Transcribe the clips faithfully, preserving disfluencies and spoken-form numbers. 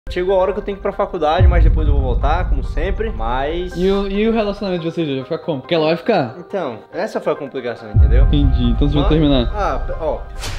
Chegou a hora que eu tenho que ir pra faculdade, mas depois eu vou voltar, como sempre, mas... E o, e o relacionamento de vocês dois vai ficar como? Porque ela vai ficar? Então, essa foi a complicação, entendeu? Entendi, então vocês vão terminar. Ah, ó.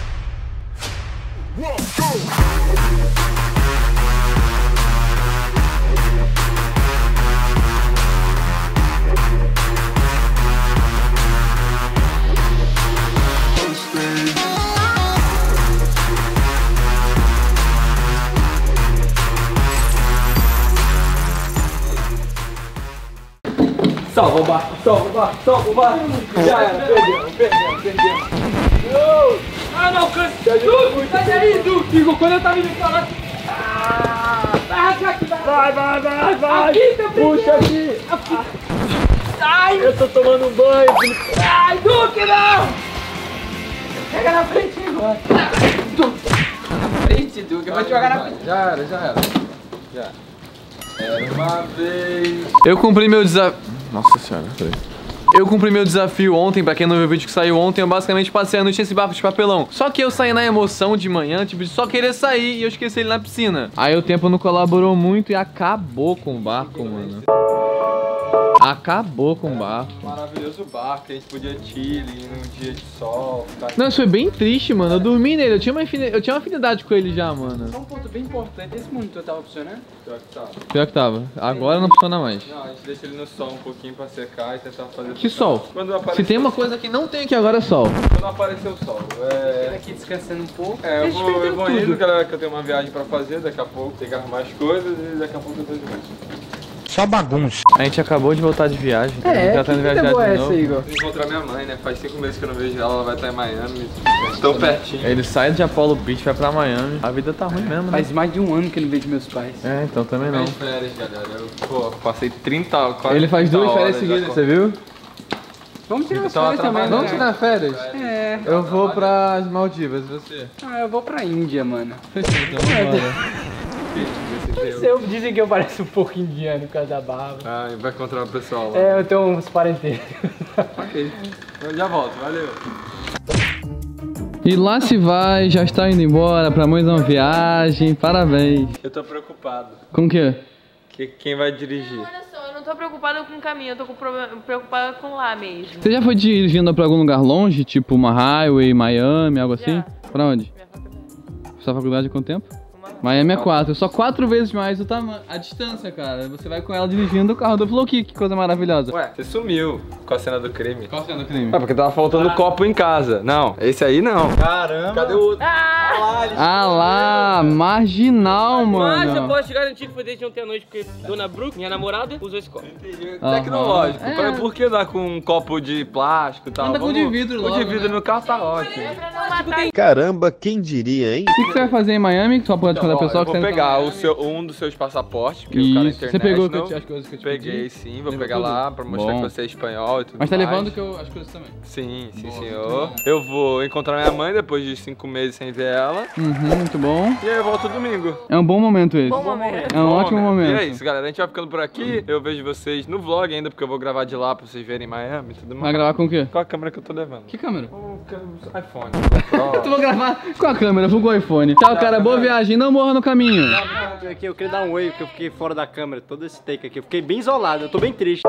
Salva o barco, salva o barco, salva o barco. Já era, perdemos, perdemos, perdemos. Não! Ah, não, cansa. Du, sai daí, Du. Igor, quando eu tava indo pra lá... Ah, vai rasgar aqui, vai. Vai, vai, vai, vai. Aqui, tá puxa aqui. aqui. Ai, eu tô tomando um banho. Ai, Du, que não. Pega na frente, Igor. Du. Na frente, Du, que eu vou te jogar na frente. Já era, já era. Já. Era uma vez. Eu cumpri meu desafio. Nossa senhora, peraí. Eu cumpri meu desafio ontem, pra quem não viu o vídeo que saiu ontem, eu basicamente passei a noite nesse barco de papelão. Só que eu saí na emoção de manhã, tipo, de só querer sair e eu esqueci ele na piscina. Aí o tempo não colaborou muito e acabou com o barco, mano. Acabou com o barco. Maravilhoso barco, a gente podia chile num dia de sol. Tá? Não, isso foi bem triste, mano. Eu dormi nele, eu tinha uma, eu tinha uma afinidade com ele já, mano. Só um ponto bem importante, esse monitor tava funcionando? Pior que tava. Pior que tava. Agora não funciona mais. Não, a gente deixa ele no sol um pouquinho pra secar e tentar fazer... Que sol? Quando aparecer... Se tem uma coisa que não tem aqui agora é sol. Quando aparecer o sol. É... Aqui descansando um pouco. É, eu vou, eu vou indo, que eu tenho uma viagem pra fazer daqui a pouco. Tem que arrumar as coisas e daqui a pouco eu tô de volta. Só bagunça. A gente acabou de voltar de viagem. É, já tá indo que viajar que de essa, novo. Igor? Vou encontrar minha mãe, né? Faz cinco meses que eu não vejo ela, ela vai estar em Miami. Tão pertinho. Ele sai de Apollo Beach, vai pra Miami. A vida tá ruim mesmo, né? Faz mais de um ano que eu não vejo meus pais. É, então também não. Minhas férias, galera. Eu, pô, passei trinta, quase Ele faz duas férias seguidas, você viu? Vamos tirar as Tava férias também, trabalhando. Vamos né? tirar férias? É. Eu vou pras Maldivas, você? Ah, eu vou pra Índia, mano. Então vambora. Eu, dizem que eu pareço um pouco indiano por causa da barba. Ah, vai encontrar o pessoal lá. É, eu tenho uns parenteiros. Ok. Eu já volto, valeu. E lá se vai, já está indo embora pra mais uma viagem. Parabéns. Eu tô preocupado. Com o quê? Que, quem vai dirigir? Olha só, eu não tô preocupada com o caminho, eu tô com problema, preocupada com lá mesmo. Você já foi dirigindo pra algum lugar longe, tipo uma highway, Miami, algo assim? Já. Pra onde? Minha faculdade. Sua faculdade há quanto tempo? Uma... Miami é quatro, só quatro vezes mais o tamanho, a distância, cara. Você vai com ela dirigindo o carro do Flow, que coisa maravilhosa. Ué, você sumiu com a cena do crime. Qual sendo o crime? É porque tava faltando copo em casa. Não, esse aí não. Caramba. Cadê o outro? Ah lá, marginal, Mas eu mano. posso te garantir que foi desde ontem à noite, porque Dona Brooke, minha namorada, usou esse copo. Aham. Tecnológico. É. Por- Por que dar com um copo de plástico e tal? Anda com Vamos- de vidro O logo, de vidro né? no carro tá ótimo. Pra não matar. Caramba, quem diria, hein? O que, que você vai fazer em Miami? Só pode contar Ó, pro pessoal eu que vou tá indo pra pegar o Miami. seu, um dos seus passaportes, porque o cara na Isso, internet você pegou que eu não... te- as coisas que eu te Peguei pedi? sim, vou Levou pegar tudo? lá pra mostrar Bom. que você é espanhol e tudo Mas tá mais. levando que eu, as coisas também. Sim, sim Boa, senhor. muito bom. Eu vou encontrar minha mãe depois de cinco meses sem ver ela. Uhum, muito bom. E aí eu volto domingo. É um bom momento esse. Bom momento. É um Bom, ótimo né? momento. E é isso, galera. A gente vai ficando por aqui. Eu vejo vocês no vlog ainda, porque eu vou gravar de lá pra vocês verem Miami e tudo mais. Vai gravar com o quê? Qual a câmera que eu tô levando? Que câmera? O câmera- iPhone. Eu vou gravar com a câmera, vou com o iPhone. Tchau, cara. Boa viagem. Não morra no caminho. Aqui, eu queria dar um oi, porque eu fiquei fora da câmera, todo esse take aqui. Eu fiquei bem isolado, eu tô bem triste.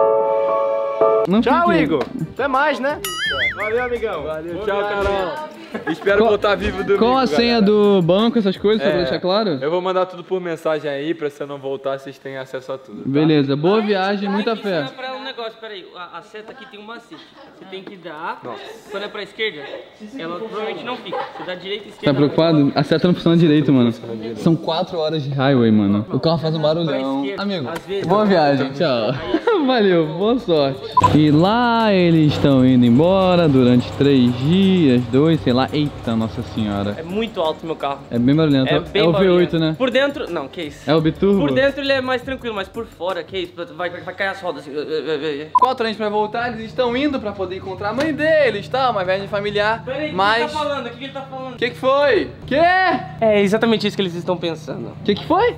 Não Tchau, fique- Igor. Até mais, né? Valeu, amigão. Valeu, Boa tchau, viagem. Carol. Espero Qual- voltar vivo domingo, Qual a senha galera. do banco, essas coisas, só pra É, deixar claro? Eu vou mandar tudo por mensagem aí, pra se eu não voltar, vocês tenham acesso a tudo. Tá? Beleza, boa viagem, muita Tem que ensinar fé. pra ela um negócio, peraí, a, a seta aqui tem um macete. Você tem que dar, quando é pra esquerda, ela provavelmente não fica. Você dá direita e Tá esquerda. preocupado? A seta não funciona direito, mano. São quatro horas de highway, mano. O carro faz um barulhão. Amigo, Às vezes- boa viagem, tchau. Valeu, boa sorte. E lá eles estão indo embora durante três dias, dois, sei lá. Eita, nossa senhora. É muito alto meu carro. É bem barulhento. É, É, bem o V oito, barulhento. né? Por dentro, não, que isso. É o biturbo? Por dentro ele é mais tranquilo, mas por fora, que isso, vai, vai cair as rodas assim. ver. Quatro anos pra voltar, eles estão indo pra poder encontrar a mãe deles, tá? Uma viagem familiar. Peraí, o mas... que ele tá falando? O que ele tá falando? O que que foi? Que? É exatamente isso que eles estão pensando. O que que foi?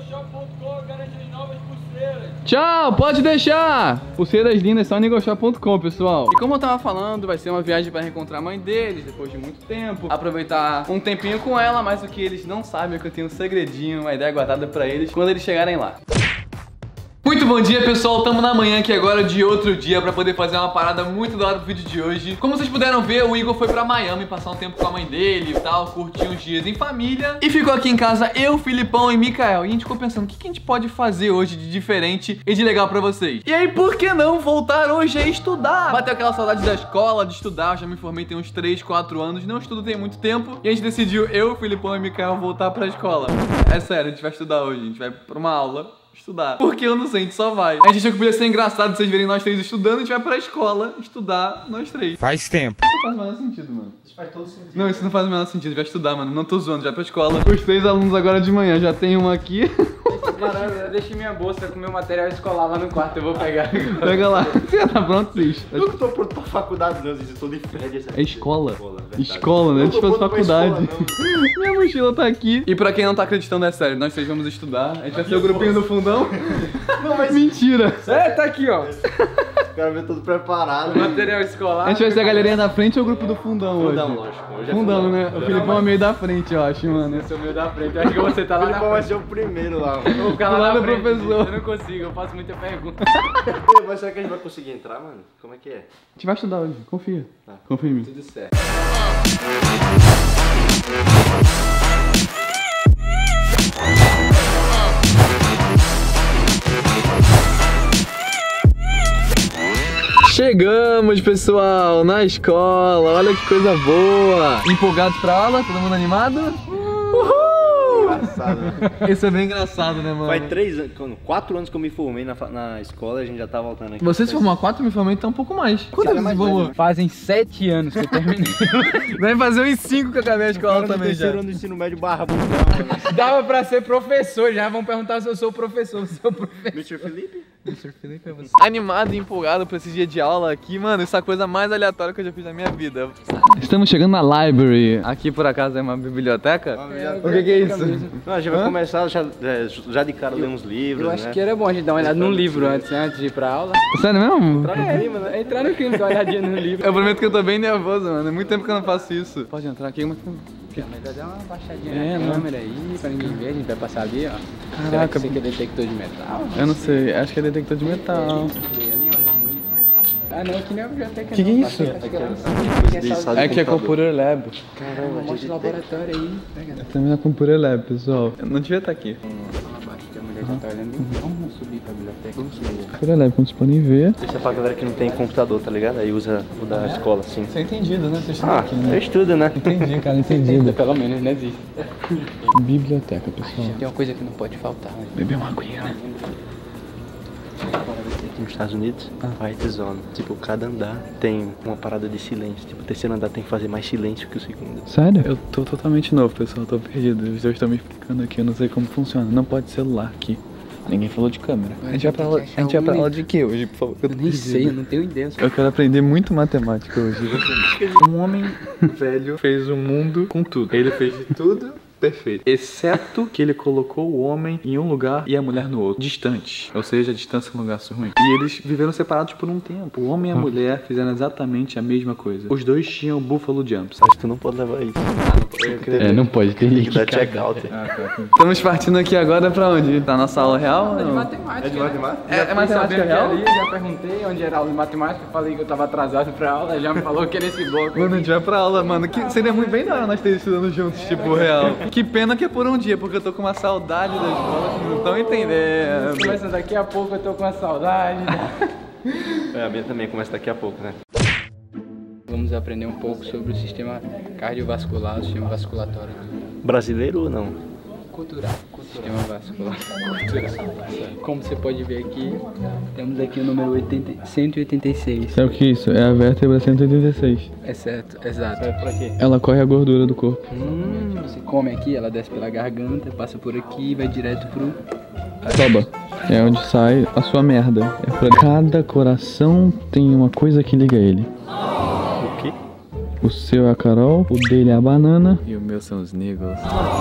Tchau, pode deixar! Pulseiras lindas só Nigoshop ponto com, pessoal. E como eu tava falando, vai ser uma viagem pra reencontrar a mãe deles depois de muito tempo. Aproveitar um tempinho com ela, mas o que eles não sabem é que eu tenho um segredinho, uma ideia guardada pra eles quando eles chegarem lá. Muito bom dia, pessoal, estamos na manhã aqui agora de outro dia pra poder fazer uma parada muito da hora pro vídeo de hoje. Como vocês puderam ver, o Igor foi pra Miami passar um tempo com a mãe dele e tal, curtir uns dias em família. E ficou aqui em casa eu, Filipão e Mikael. E a gente ficou pensando, o que, que a gente pode fazer hoje de diferente e de legal pra vocês? E aí, por que não voltar hoje a estudar? Bateu aquela saudade da escola, de estudar, eu já me formei tem uns três, quatro anos, não estudo tem muito tempo. E a gente decidiu, eu, Filipão e Mikael, voltar pra escola. É sério, a gente vai estudar hoje, a gente vai pra uma aula estudar. Porque eu não sei, a gente só vai. A gente achou que podia ser engraçado vocês verem nós três estudando, a gente vai pra escola estudar, nós três. Faz tempo. Isso não faz o menor sentido, mano. Isso faz todo sentido. Não, isso não faz o menor sentido, a gente vai estudar, mano. Não tô zoando, já vai pra escola. Os três alunos agora de manhã, já tem um aqui. Caramba, eu deixei minha bolsa com meu material escolar lá no quarto, eu vou pegar. Pega lá. Você tá pronto, Cis? Eu não tô pronto pra faculdade, não, eu tô de férias. É escola. Escola, Escola, né? A gente faz faculdade. Escola, Minha mochila tá aqui. E pra quem não tá acreditando, é sério, nós três vamos estudar. A gente vai ser o grupinho do fundão. Não, mas mentira. É, tá aqui, ó. o cara veio todo preparado. Material escolar. A gente vai ser a galerinha da frente ou o grupo do fundão hoje? Fundão, lógico. Hoje é Fundão, né? O Filipão é meio da frente, eu acho, mano. Eu sou meio da frente, eu acho que você tá lá na Filipão vai frente. ser o primeiro lá. Eu vou ficar lá Do lado na do frente. professor. Eu não consigo, eu faço muita pergunta. Mas será que a gente vai conseguir entrar, mano? Como é que é? A gente vai estudar hoje, confia. Tá. Confia em mim. Tudo certo. Chegamos, pessoal, na escola. Olha que coisa boa. Empolgados pra aula? Todo mundo animado? Uhul! Engraçado, né? Isso é bem engraçado, né, mano? Faz três anos, quatro anos que eu me formei na, fa- na escola e a gente já tá voltando aqui. Você se formou há quatro, me formei então um pouco mais. Quanto você se formou? Fazem sete anos que eu terminei. Vai fazer uns cinco que eu acabei a escola Agora no também já. terceiro ano do ensino médio barra bundão. Dava pra ser professor, já vão perguntar se eu sou professor. Se eu sou professor. mister Felipe? mister Felipe é você. Animado e empolgado pra esse dia de aula aqui, mano. Isso é a coisa mais aleatória que eu já fiz na minha vida. Estamos chegando na library. Aqui por acaso é uma biblioteca? O que, que é isso? Não, a gente vai começar já, é, já de cara ler uns livros, Eu acho né? que era bom a gente dar uma olhada num livro antes, né? Antes de ir pra aula. Sério mesmo? Entrar no clima, né? É entrar no clima, dar uma olhadinha no livro. Eu prometo que eu tô bem nervoso, mano. É muito tempo que eu não faço isso. Pode entrar aqui, mas... Mas dá uma baixadinha É, na não. câmera aí, pra ninguém ver, a gente vai passar ali, ó. Será Caraca. que isso aqui é detector de metal? Eu não sei, acho que é detector de metal. Ah não, aqui não é a biblioteca. Que que é não, isso? Acho que era É que é Computer Lab. Caramba, mostra o laboratório aí. Pega. Também é Computer Lab, pessoal. Eu não devia estar aqui. Abaixo que a mulher já tá olhando. Vamos subir pra biblioteca. Vamos subir. Computer Lab, como vocês podem ver. Isso é pra galera que não tem computador, tá ligado? Aí usa o da escola, assim. Isso é entendido, né? Vocês estão Ah, aqui, eu né? estudo, né? Entendi, cara, entendido. Pelo menos, né, existe. Biblioteca, pessoal. Tem uma coisa que não pode faltar. Né? Beber uma aguinha, né? Aqui nos Estados Unidos, White Zone. Tipo, cada andar tem uma parada de silêncio. Tipo, o terceiro andar tem que fazer mais silêncio que o segundo. Sério? Eu tô totalmente novo, pessoal. Eu tô perdido. Os dois estão me explicando aqui. Eu não sei como funciona. Não pode celular aqui. Ninguém falou de câmera. A gente vai pra aula, a gente vai pra aula de quê hoje, por favor? Eu nem sei, eu não tenho ideia. Eu quero aprender muito matemática hoje. Um homem velho fez o mundo com tudo. Ele fez de tudo perfeito. Exceto que ele colocou o homem em um lugar e a mulher no outro. Distante. Ou seja, a distância é um lugar ruim. E eles viveram separados por um tempo. O homem e a mulher fizeram exatamente a mesma coisa. Os dois tinham Buffalo Jumps. Acho que tu não pode levar isso. É, não pode ter Tem que dar check-out. Estamos partindo aqui agora pra onde? Pra nossa aula real? É de Não? matemática. É de matemática? É, é matemática real? Ali, já perguntei onde era a aula de matemática, falei que eu tava atrasado pra aula, já me falou que era esse bloco. Mano, a gente vai pra aula, mano. Que seria muito bem da hora nós três estudando juntos, tipo, real. Que pena que é por um dia, porque eu tô com uma saudade da escola, vocês não estão entendendo. Começa daqui a pouco, eu tô com uma saudade. É, a minha também começa daqui a pouco, né? Vamos aprender um pouco sobre o sistema cardiovascular, o sistema vasculatório. Brasileiro ou não? Cultural, sistema vascular. Como você pode ver aqui, temos aqui o número oitenta, cento e oitenta e seis. Sabe o que é isso? É a vértebra cento e oitenta e seis. É certo, exato. Pra quê? Ela corre a gordura do corpo. Hum, você come aqui, ela desce pela garganta, passa por aqui e vai direto pro Toba. É onde sai a sua merda. É pra cada coração tem uma coisa que liga ele. O quê? O seu é a Carol, o dele é a banana. E o meu são os negros.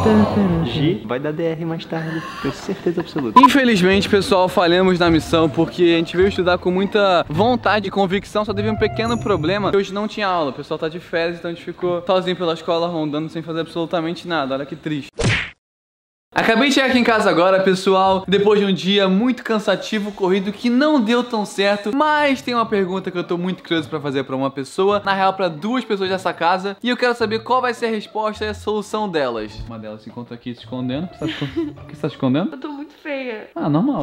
G vai dar D R mais tarde, tenho certeza absoluta. Infelizmente, pessoal, falhamos na missão porque a gente veio estudar com muita vontade e convicção, só teve um pequeno problema. Hoje não tinha aula, o pessoal tá de férias, então a gente ficou sozinho pela escola rondando sem fazer absolutamente nada. Olha que triste. Acabei de chegar aqui em casa agora, pessoal, depois de um dia muito cansativo, corrido, que não deu tão certo, mas tem uma pergunta que eu tô muito curioso pra fazer pra uma pessoa, na real pra duas pessoas dessa casa, e eu quero saber qual vai ser a resposta e a solução delas. Uma delas se encontra aqui se escondendo. Você tá se... Por que você tá se escondendo? Eu tô muito feia. Ah, normal.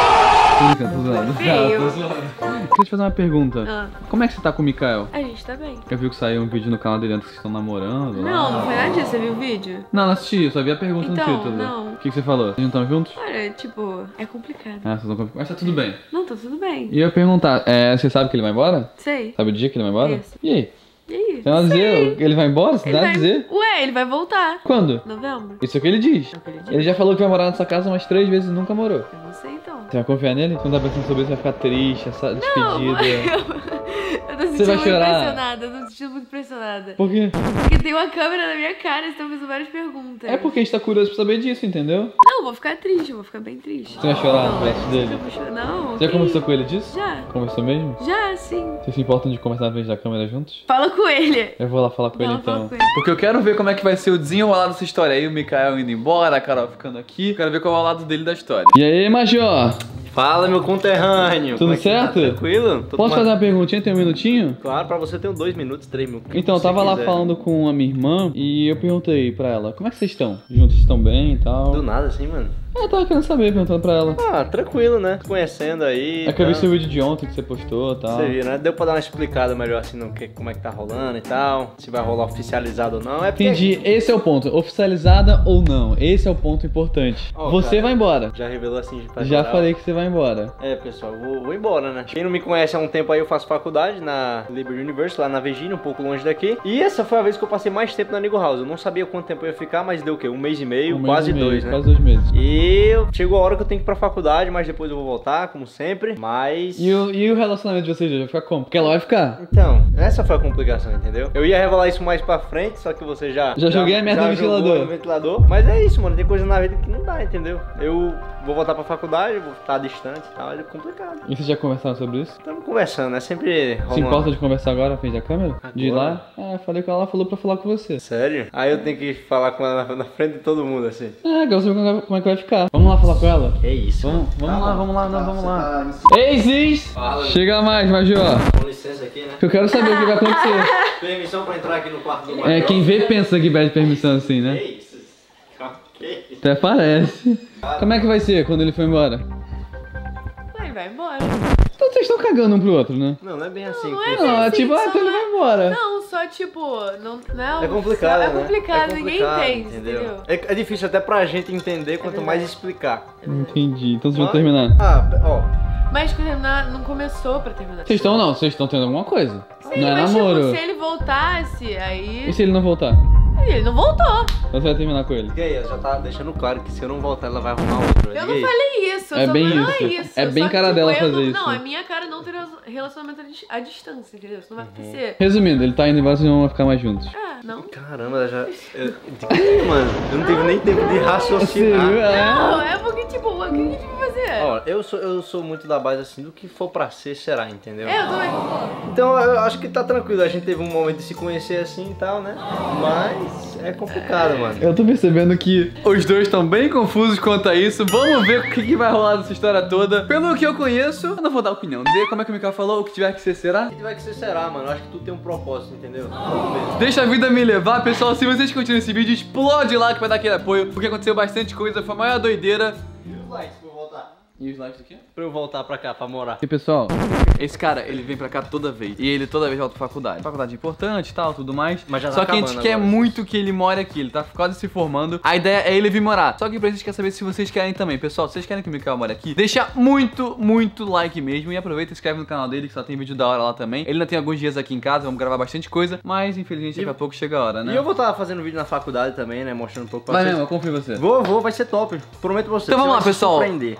Tô brincando, tô zoando. Feio. Tô zoando. Queria te fazer uma pergunta. Ah. Como é que você tá com o Mikael? A gente tá bem. Eu vi que saiu um vídeo no canal dele antes que vocês estão namorando. Não, lá. não foi nada disso. Você viu o vídeo? Não, não assisti, eu só vi a pergunta Então, no título. não. O que, que você falou? Vocês não estão juntos? Olha, tipo, é complicado. Ah, vocês estão complicando. Mas tá tudo bem. Não, tá tudo bem. E eu ia perguntar, é, você sabe que ele vai embora? Sei. Sabe o dia que ele vai embora? Isso. E aí? E aí? Você vai dizer, ele vai embora? Você Ele dá a vai... dizer? Ué, ele vai voltar. Quando? Novembro? Isso é o que ele diz. É o que ele diz. Ele já falou que vai morar nessa casa umas três vezes e nunca morou. Eu não sei então. Você vai confiar nele? Você não tá pensando sobre isso, vai ficar triste, essa Não, despedida. eu, eu tô sentindo Você vai muito chorar? impressionada. Eu tô sentindo muito impressionada. Por quê? Porque tem uma câmera na minha cara e estão fazendo várias perguntas. É porque a gente tá curioso pra saber disso, entendeu? Não, eu vou ficar triste, eu vou ficar bem triste. Você vai chorar no Não, braço mas dele? eu vou chorar. Não. Você já que conversou isso? com ele disso? Já. Conversou mesmo? Já, sim. Vocês se importam de conversar na frente da câmera juntos? Fala com ele. Eu vou lá falar com Não, ele fala então. com ele. Porque eu quero ver como é que vai ser o desenrolar dessa história aí, o Mikael indo embora, a Carol ficando aqui. Eu quero ver qual é o lado dele da história. E aí, Major? Fala, meu conterrâneo. Tudo Como é que tá? certo? Tranquilo? Tô Posso tomando- fazer uma perguntinha? Tem um minutinho? Claro, pra você tem dois minutos, três minutos. Então, eu se você tava lá quiser. falando com a minha irmã e eu perguntei pra ela, como é que vocês estão? Juntos estão bem e tal? Do nada assim, mano. Eu tava querendo saber, perguntando pra ela. Ah, tranquilo, né? Conhecendo aí. É que eu vi tá. seu vídeo de ontem que você postou e tal. Você viu, né? Deu pra dar uma explicada melhor assim no que, como é que tá rolando e tal. Se vai rolar oficializado ou não. É porque... Entendi, esse é o ponto. Oficializada ou não? Esse é o ponto importante. Ó, Você cara, vai embora. Já revelou assim de pra Já geral. falei que você vai embora. É, pessoal, vou, vou embora, né? Quem não me conhece há um tempo aí, eu faço faculdade na Liberty University, lá na Virgínia, um pouco longe daqui. E essa foi a vez que eu passei mais tempo na Nego House. Eu não sabia quanto tempo eu ia ficar, mas deu o quê? Um mês e meio, Um mês quase e meio, dois, né? Quase dois meses. E eu- chegou a hora que eu tenho que ir pra faculdade, mas depois eu vou voltar, como sempre. Mas. E o, e o relacionamento de vocês já vai ficar como? Porque ela vai ficar. Então, essa foi a complicação, entendeu? Eu ia revelar isso mais pra frente, só que você já. Já joguei a merda já no jogou ventilador. no ventilador. Mas é isso, mano. Tem coisa na vida que não dá, entendeu? Eu vou voltar pra faculdade, vou estar distante e tal, é complicado. E vocês já conversaram sobre isso? Estamos conversando, né? Sempre rola Se uma- importa de conversar agora na frente da câmera? De ir Agora? lá? É, falei com ela, ela falou pra falar com você. Sério? Aí eu tenho que falar com ela na, na frente de todo mundo, assim. É, agora você vai como é que vai ficar. Vamos lá falar com ela. Que isso? Vamos, vamos lá, vamos lá, não, vamos Tá, lá. Ei, Ziz! Chega mais, Major. Com licença aqui, né? Que eu quero saber o que vai acontecer. Permissão pra entrar aqui no quarto do É, quem vê pensa que pede permissão assim, né? Que isso? Que isso? Até parece. Como é que vai ser quando ele for embora? Aí vai embora. Então vocês estão cagando um pro outro, né? Não, não é bem assim. não que é funciona. Não, é assim, tipo, ah, só então ele não é- vai embora. Não, só tipo, não, não É complicado, é né? complicado, É ninguém complicado, entende, entendeu? É, é difícil até pra gente entender, quanto mais explicar. Entendi. Então vocês vão Ó. terminar. Ah, ó. Mas pra terminar, não começou pra terminar. Vocês estão não, vocês estão tendo alguma coisa. Sim, não é mas namoro. tipo, se ele voltasse, aí... E se ele não voltar? Ele não voltou. Então você vai terminar com ele. E aí, já tá deixando claro que se eu não voltar, ela vai arrumar outro. Eu Diga não aí. falei isso, eu É só bem não isso. é isso. É bem Só que, cara tipo, dela eu fazer não, isso. Não, é minha cara não ter relacionamento à dis- à distância, entendeu? Isso não vai acontecer. Resumindo, ele tá indo embora, vocês não vão ficar mais juntos. Ah, não. Caramba, ela já. Eu... Ih, mano, eu não tive nem tempo de raciocinar. Não, é porque, tipo, o que a gente vai fazer? Ó, eu sou, eu sou muito da base assim, do que for pra ser, será, entendeu? É, eu também. Então eu acho que tá tranquilo, a gente teve um momento de se conhecer assim e tal, né? Mas é complicado, mano. Eu tô percebendo que Os dois estão bem confusos quanto a isso. Vamos ver o que, que vai rolar dessa história toda. Pelo que eu conheço, eu não vou dar opinião. Dê como é que o Mikael falou, o que tiver que ser será. O que tiver que ser, será, mano. Eu acho que tudo tem um propósito, entendeu? Vamos ver. Deixa a vida me levar, pessoal. Se vocês curtiram esse vídeo, explode lá que vai dar aquele apoio. Porque aconteceu bastante coisa, foi a maior doideira. E os likes pra eu voltar? E os likes aqui? Pra eu voltar pra cá, pra morar. E pessoal, Esse cara, ele vem pra cá toda vez. E ele toda vez volta pra faculdade. Faculdade importante e tal, tudo mais. Mas já tá Só que a gente acabando quer agora. muito que ele more aqui. Ele tá quase se formando. A ideia é ele vir morar. Só que pra isso a gente quer saber se vocês querem também. Pessoal, se vocês querem que o Mikael more aqui, deixa muito, muito like mesmo. E aproveita e se inscreve no canal dele, que só tem vídeo da hora lá também. Ele ainda tem alguns dias aqui em casa, vamos gravar bastante coisa. Mas infelizmente daqui a pouco chega a hora, né? E eu vou estar fazendo vídeo na faculdade também, né? Mostrando um pouco pra Vai vocês. mesmo, eu confio em você. Vou, vou, vai ser top. Prometo pra você. Então vamos lá, Você vai se pessoal. surpreender. Todo mundo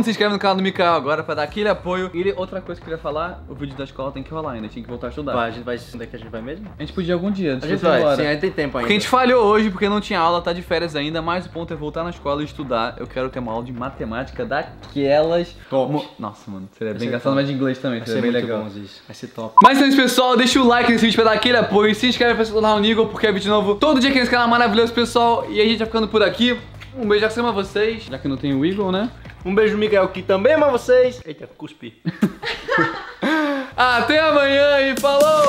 mundo se inscreve no canal do Mikael agora pra dar aquele apoio. E outra coisa que eu queria falar, o vídeo da escola tem que rolar ainda, tinha que voltar a estudar. Vai, a gente vai, onde é que a gente vai mesmo? A gente podia algum dia, A gente vai, embora. sim, aí tem tempo ainda. Porque a gente falhou hoje porque não tinha aula, tá de férias ainda, mas o ponto é voltar na escola e estudar. Eu quero ter uma aula de matemática daquelas... Mo... Nossa, mano, seria bem engraçado, mas de inglês também, Vai seria ser bem muito legal. bom isso. Vai ser top. Mas então é isso, pessoal, deixa o like nesse vídeo pra dar aquele apoio e se inscreve pra se tornar um Nigel, porque é vídeo novo todo dia aqui nesse canal maravilhoso, pessoal. E a gente vai ficando por aqui. Um beijo a vocês, já que não tem o Eagle, né? Um beijo, Mikael, que também ama vocês. Eita, cuspi. Até amanhã e falou!